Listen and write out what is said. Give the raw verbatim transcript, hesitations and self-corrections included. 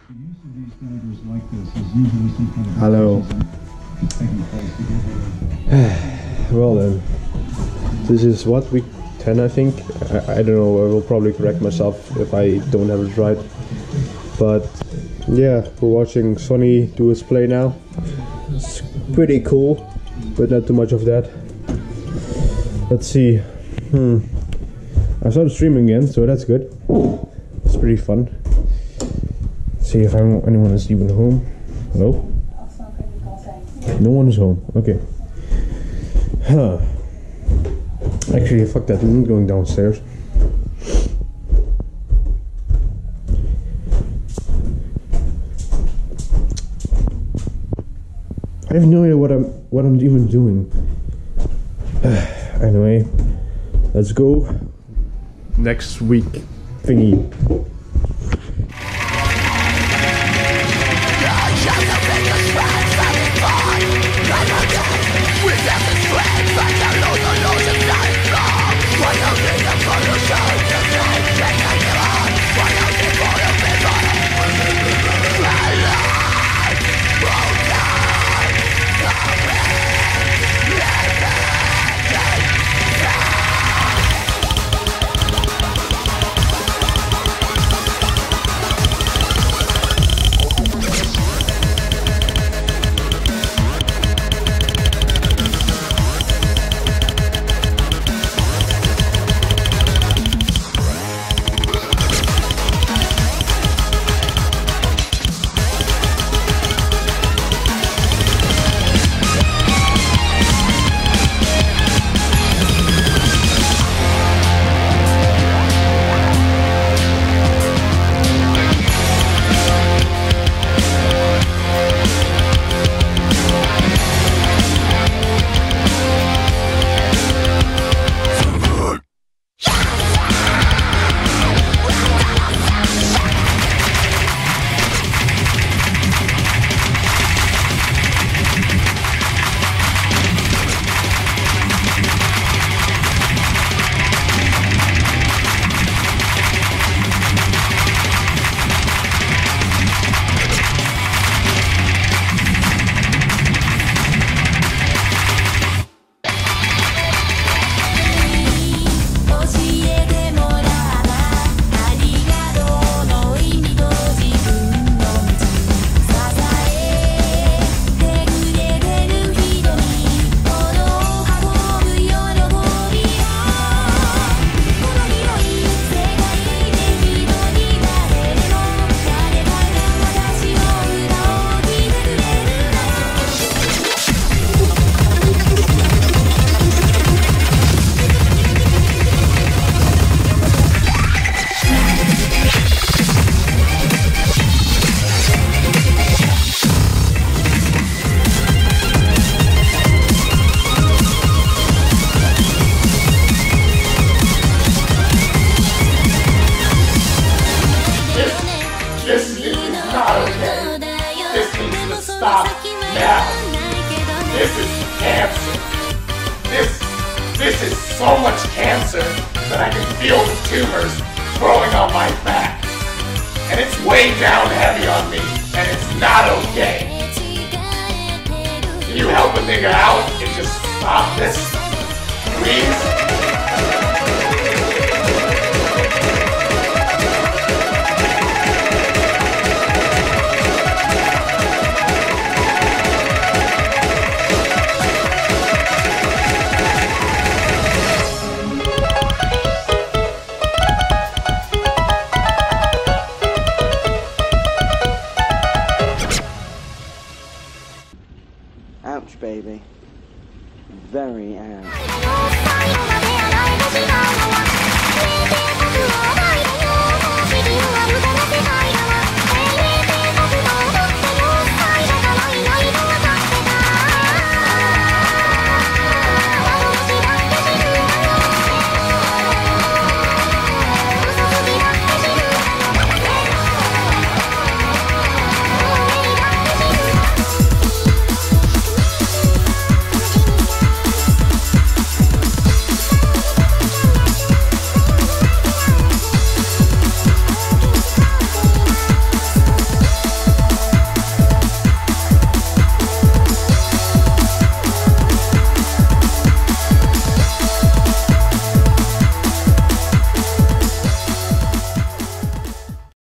Hello. Well then, this is what, week ten I think? I, I don't know, I will probably correct myself if I don't have it right. But yeah, we're watching Sonny do his play now. It's pretty cool, but not too much of that. Let's see. Hmm. I started streaming again, so that's good. It's pretty fun. Let's see if I'm, anyone is even home. Hello? No one is home. Okay. Huh. Actually, fuck that. I'm not going downstairs. I have no idea what I'm what I'm even doing. Anyway, let's go. Next week thingy. Stop now. This is cancer. This, this is so much cancer that I can feel the tumors growing on my back. And it's way down heavy on me, and it's not okay. Can you help a nigga out and just stop this, please? Ouch, baby. Very ouch.